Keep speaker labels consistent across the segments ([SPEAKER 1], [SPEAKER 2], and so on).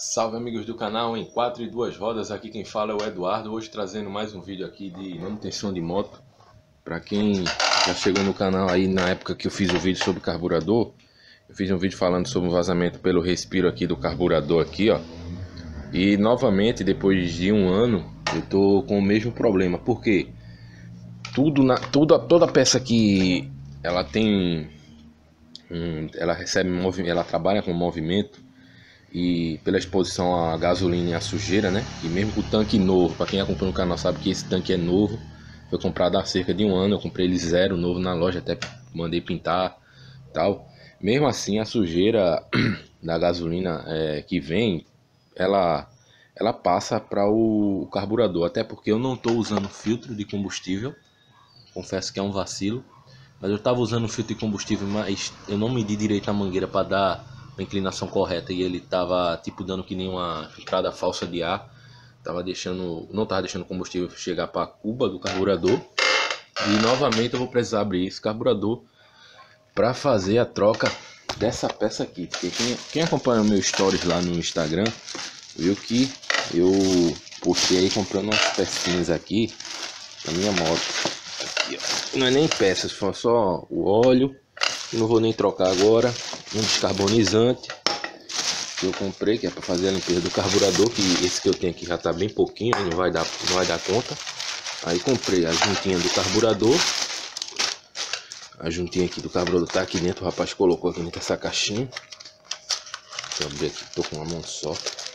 [SPEAKER 1] Salve amigos do canal, em 4 e 2 rodas, aqui quem fala é o Eduardo, hoje trazendo mais um vídeo aqui de manutenção de moto. Para quem já chegou no canal aí na época que eu fiz o vídeo sobre carburador, eu fiz um vídeo falando sobre o vazamento pelo respiro aqui do carburador aqui, ó. E novamente, depois de um ano, eu tô com o mesmo problema, porque toda peça que ela tem, ela recebe, ela trabalha com movimento. E pela exposição à gasolina e à sujeira, né? E mesmo com o tanque novo, para quem acompanha o canal sabe que esse tanque é novo. Foi comprado há cerca de um ano, eu comprei ele zero, novo na loja, até mandei pintar tal. Mesmo assim, a sujeira da gasolina que vem, ela passa para o carburador. Até porque eu não estou usando filtro de combustível, confesso que é um vacilo. Mas eu estava usando filtro de combustível, mas eu não medi direito a mangueira para dar a inclinação correta e ele tava tipo dando que nem uma entrada falsa de ar, não tava deixando o combustível chegar para a cuba do carburador. E novamente eu vou precisar abrir esse carburador para fazer a troca dessa peça aqui, porque quem acompanha meus stories lá no Instagram viu que eu postei aí comprando umas pecinhas aqui na minha moto aqui, ó. Não é nem peças, foi só o óleo. Não vou nem trocar agora. Um descarbonizante que eu comprei, que é para fazer a limpeza do carburador, que esse que eu tenho aqui já tá bem pouquinho, não vai dar conta. Aí comprei a juntinha do carburador. A juntinha aqui do carburador tá aqui dentro, o rapaz colocou aqui dentro dessa caixinha. Deixa eu abrir aqui, tô com uma mão só.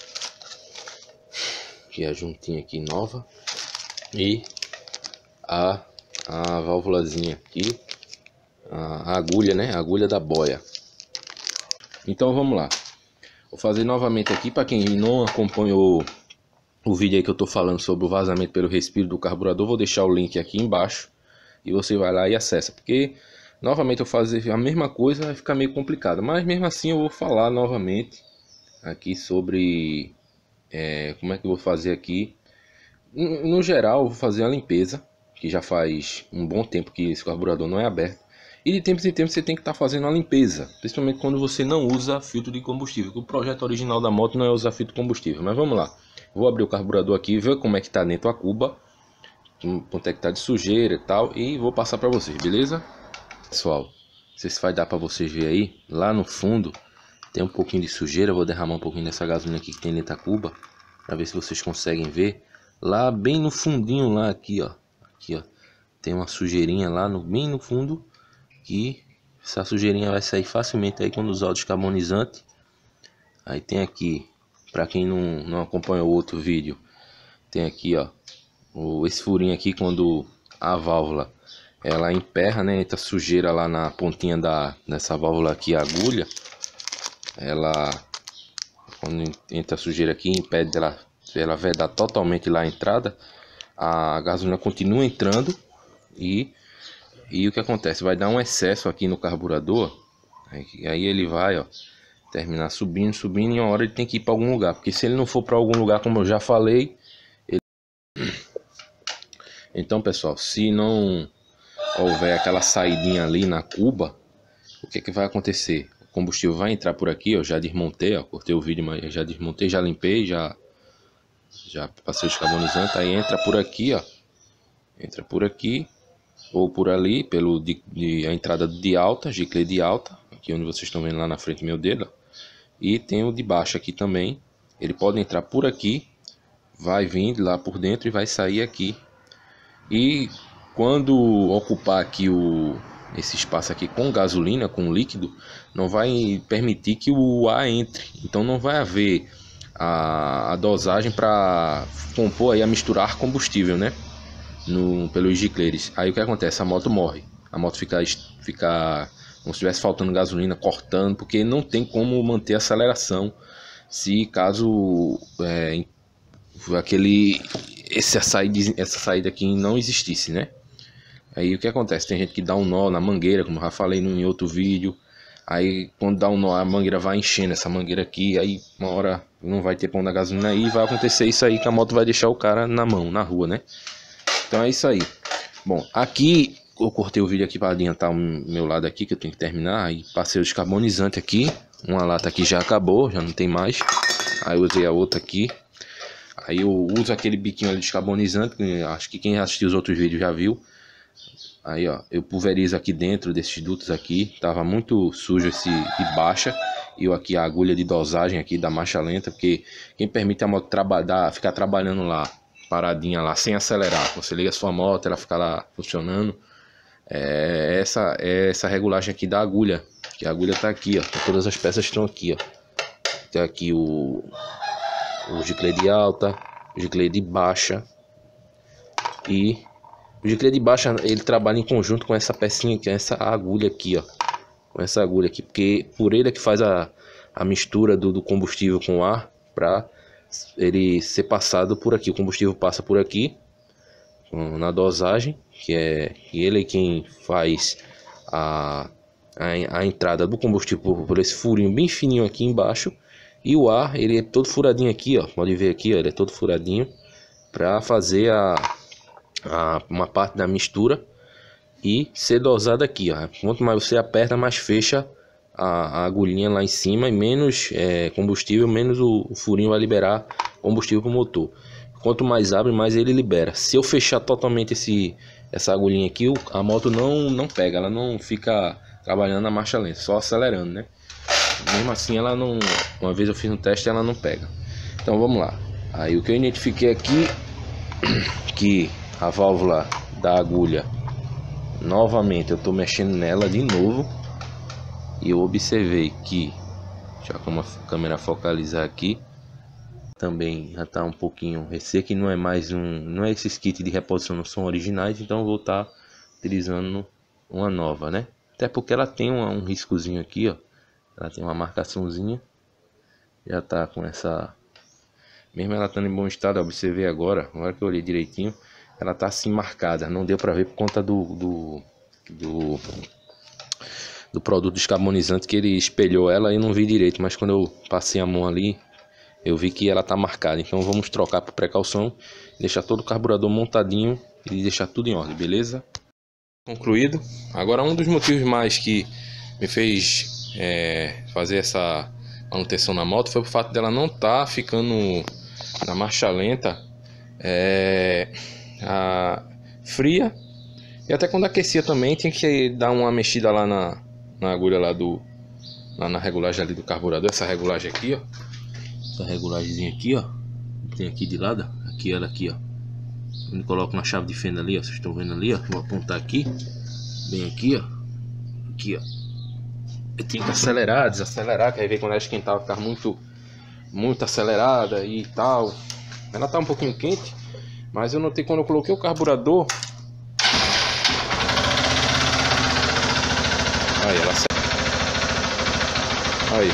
[SPEAKER 1] Aqui a juntinha aqui nova. E a válvulazinha aqui. A agulha, né? A agulha da boia. Então vamos lá. Vou fazer novamente aqui para quem não acompanhou o vídeo aí que eu tô falando sobre o vazamento pelo respiro do carburador. Vou deixar o link aqui embaixo e você vai lá e acessa, porque novamente eu fazer a mesma coisa vai ficar meio complicado, mas mesmo assim eu vou falar novamente aqui sobre como é que eu vou fazer aqui. No geral eu vou fazer a limpeza, que já faz um bom tempo que esse carburador não é aberto. E de tempos em tempos você tem que estar fazendo a limpeza, principalmente quando você não usa filtro de combustível. O projeto original da moto não é usar filtro de combustível. Mas vamos lá. Vou abrir o carburador aqui, ver como é que está dentro a cuba, quanto é que está de sujeira e tal, e vou passar para vocês, beleza? Pessoal, não sei se vai dar para vocês verem aí, lá no fundo tem um pouquinho de sujeira. Vou derramar um pouquinho dessa gasolina aqui que tem dentro da cuba, para ver se vocês conseguem ver. Lá bem no fundinho, lá aqui ó, tem uma sujeirinha lá bem no fundo. Que essa sujeirinha vai sair facilmente aí quando usar o descarbonizante. Aí tem aqui, para quem não acompanhou o outro vídeo, tem aqui ó, esse furinho aqui quando a válvula ela emperra, né, entra sujeira lá na pontinha dessa válvula aqui, a agulha, quando entra sujeira aqui, impede ela vedar totalmente lá a entrada. A gasolina continua entrando e o que acontece? Vai dar um excesso aqui no carburador. Aí ele vai, ó, terminar subindo e uma hora ele tem que ir para algum lugar. Porque se ele não for para algum lugar, como eu já falei, então pessoal, se não houver aquela saidinha ali na cuba, o que vai acontecer? O combustível vai entrar por aqui, ó, já desmontei, ó, cortei o vídeo, mas já desmontei, já limpei, já passei o descarbonizante. Aí entra por aqui, ó, entra por aqui ou por ali, pelo a entrada de alta, giclê de alta, aqui onde vocês estão vendo lá na frente meu dedo, ó. E tem o de baixo aqui também. Ele pode entrar por aqui, vai vir lá por dentro e vai sair aqui. E quando ocupar aqui esse espaço aqui com gasolina, com líquido, não vai permitir que o ar entre. Então não vai haver a dosagem para compor aí, a misturar combustível, né? Pelos gicleres. Aí o que acontece? A moto morre. A moto fica como se estivesse faltando gasolina, cortando, porque não tem como manter a aceleração se caso essa saída aqui não existisse, né? Aí o que acontece? Tem gente que dá um nó na mangueira, como eu já falei em outro vídeo. Aí quando dá um nó, a mangueira vai enchendo essa mangueira aqui. Aí uma hora não vai ter pão da gasolina aí, vai acontecer isso aí, que a moto vai deixar o cara na mão, na rua, né? Então é isso aí. Bom, aqui eu cortei o vídeo aqui para adiantar o meu lado aqui, que eu tenho que terminar. Aí passei o descarbonizante aqui. Uma lata aqui já acabou, já não tem mais. Aí eu usei a outra aqui. Aí eu uso aquele biquinho ali descarbonizante, que acho que quem assistiu os outros vídeos já viu. Aí ó, eu pulverizo aqui dentro desses dutos aqui. Tava muito sujo esse de baixa. E eu aqui a agulha de dosagem aqui da marcha lenta, porque quem permite a moto ficar trabalhando lá, paradinha lá, sem acelerar. Você liga a sua moto, ela fica lá funcionando. É essa regulagem aqui da agulha. Que a agulha tá aqui, ó. Todas as peças estão aqui, ó. Tem aqui o giclê de alta, o giclê de baixa. E o giclê de baixa, ele trabalha em conjunto com essa pecinha aqui, essa agulha aqui, ó. Com essa agulha aqui, porque por ele é que faz a mistura do combustível com o ar, para ele ser passado por aqui. O combustível passa por aqui na dosagem, que ele é quem faz a entrada do combustível por esse furinho bem fininho aqui embaixo. E o ar, ele é todo furadinho aqui, ó. Pode ver aqui, ó, ele é todo furadinho para fazer uma parte da mistura e ser dosado aqui, ó. Quanto mais você aperta, mais fecha a agulhinha lá em cima, e menos combustível, menos o furinho vai liberar combustível para o motor. Quanto mais abre, mais ele libera. Se eu fechar totalmente essa agulhinha aqui, a moto não pega, ela não fica trabalhando na marcha lenta, só acelerando, né? Mesmo assim, ela não. Uma vez eu fiz um teste, ela não pega. Então vamos lá. Aí o que eu identifiquei aqui, que a válvula da agulha, novamente eu estou mexendo nela de novo, e eu observei que, já com a câmera focalizar aqui, também já está um pouquinho resseca, e não é mais não é esses kits de reposição, não são originais, então eu vou estar utilizando uma nova, né? Até porque ela tem um riscozinho aqui, ó. Ela tem uma marcaçãozinha, já tá com essa, mesmo ela estando em bom estado, observei agora que eu olhei direitinho, ela tá assim marcada, não deu para ver por conta do produto descarbonizante, que ele espelhou ela e não vi direito, mas quando eu passei a mão ali, eu vi que ela tá marcada. Então vamos trocar por precaução, deixar todo o carburador montadinho e deixar tudo em ordem, beleza? Concluído. Agora, um dos motivos mais que me fez fazer essa manutenção na moto foi o fato dela não estar ficando na marcha lenta fria, e até quando aquecia também tinha que dar uma mexida lá na agulha lá na regulagem ali do carburador. Essa regulagem aqui, ó, essa regulagem aqui, ó, tem aqui de lado, aqui ela aqui, ó, quando coloca uma chave de fenda ali, ó, vocês estão vendo ali, ó, vou apontar aqui, bem aqui, ó, aqui, ó. Eu tenho que acelerar, desacelerar, que aí ver quando ela esquentar, ficar muito acelerada e tal. Ela tá um pouquinho quente, mas eu notei quando eu coloquei o carburador, aí ela aí,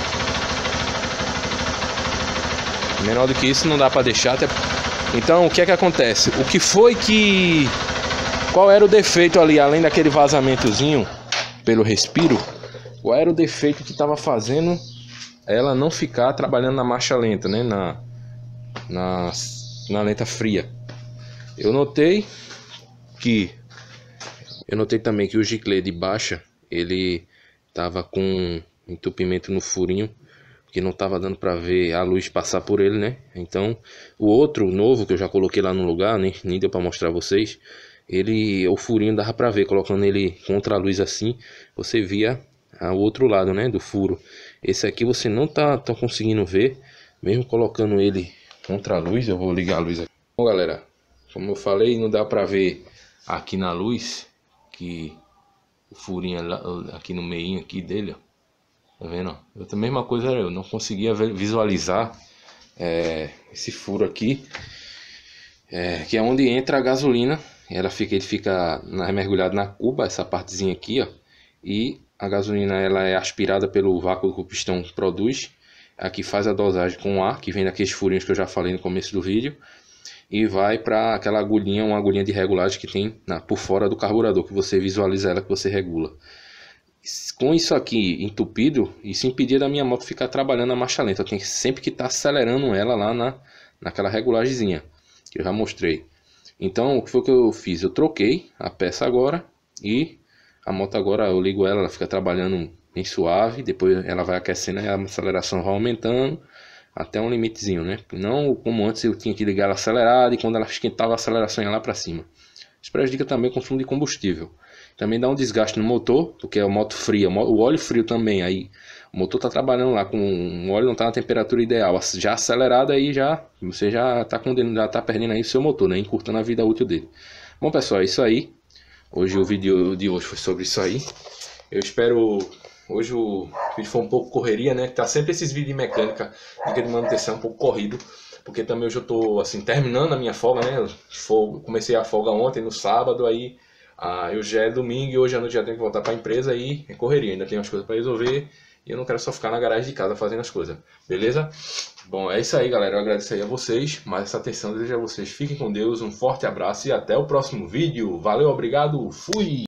[SPEAKER 1] menor do que isso não dá para deixar até. Então o que é que acontece? Qual era o defeito ali, além daquele vazamentozinho pelo respiro? Qual era o defeito que estava fazendo ela não ficar trabalhando na marcha lenta, né? Na lenta fria. Eu notei também que o giclê de baixa, ele tava com entupimento no furinho, que não tava dando para ver a luz passar por ele, né? Então o outro novo que eu já coloquei lá no lugar, nem deu para mostrar a vocês, o furinho dava para ver, colocando ele contra a luz assim, você via o outro lado, né, do furo. Esse aqui você não tá conseguindo ver, mesmo colocando ele contra a luz. Eu vou ligar a luz aqui. Bom, galera, como eu falei, não dá para ver aqui na luz que o furinho aqui no meio aqui dele, ó, tá vendo? A mesma coisa, eu não conseguia visualizar esse furo aqui, que é onde entra a gasolina. Ele fica mergulhado na cuba, essa partezinha aqui, ó, e a gasolina ela é aspirada pelo vácuo que o pistão produz. Aqui faz a dosagem com ar, que vem daqueles furinhos que eu já falei no começo do vídeo, e vai para aquela agulhinha, uma agulhinha de regulagem que tem por fora do carburador, que você visualiza ela, que você regula. Com isso aqui entupido, isso impedia da minha moto ficar trabalhando a marcha lenta. Eu tenho sempre que estar acelerando ela lá naquela regulagemzinha que eu já mostrei. Então o que foi que eu fiz? Eu troquei a peça agora, e a moto agora eu ligo ela fica trabalhando bem suave. Depois ela vai aquecendo e a aceleração vai aumentando. até um limitezinho, né? Não como antes eu tinha que ligar ela acelerada e quando ela esquentava a aceleração ia lá para cima. Isso prejudica também o consumo de combustível. Também dá um desgaste no motor, porque é o moto fria, o óleo frio também. Aí o motor está trabalhando lá com o óleo não está na temperatura ideal, já acelerado aí você já está perdendo aí o seu motor, né? Encurtando a vida útil dele. Bom pessoal, é isso aí. Hoje o vídeo de hoje foi sobre isso aí. Eu espero. Hoje o vídeo foi um pouco correria, né? Tá sempre esses vídeos de mecânica, dica de manutenção um pouco corrido. Porque também hoje eu tô assim, terminando a minha folga, né? Comecei a folga ontem, no sábado, aí eu já é domingo e hoje à noite já tenho que voltar para a empresa aí é correria, ainda tem umas coisas para resolver e eu não quero só ficar na garagem de casa fazendo as coisas, beleza? Bom, é isso aí galera, eu agradeço aí a vocês, mais essa atenção, desejo a vocês, fiquem com Deus, um forte abraço e até o próximo vídeo, valeu, obrigado, fui!